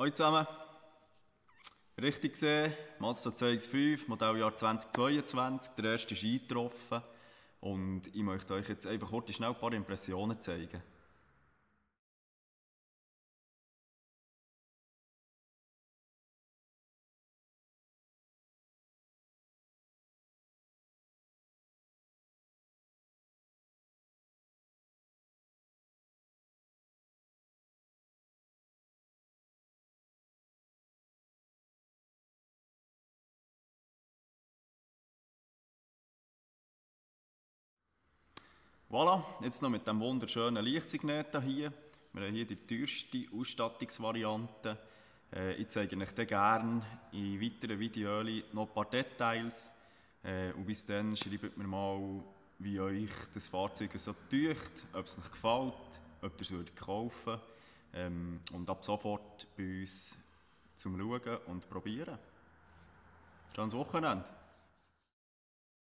Hallo zusammen, richtig gesehen, Mazda CX-5, Modelljahr 2022, der erste ist eingetroffen und ich möchte euch jetzt einfach kurz schnell ein paar Impressionen zeigen. Voilà, jetzt noch mit dem wunderschönen Lichtsignet hier. Wir haben hier die teuerste Ausstattungsvariante. Ich zeige euch dann gerne in weiteren Videos noch ein paar Details. Und bis dann schreibt mir mal, wie euch das Fahrzeug so tut, ob es euch gefällt, ob ihr es kaufen würdet. Und ab sofort bei uns zum Schauen und Probieren. Schönes Wochenende!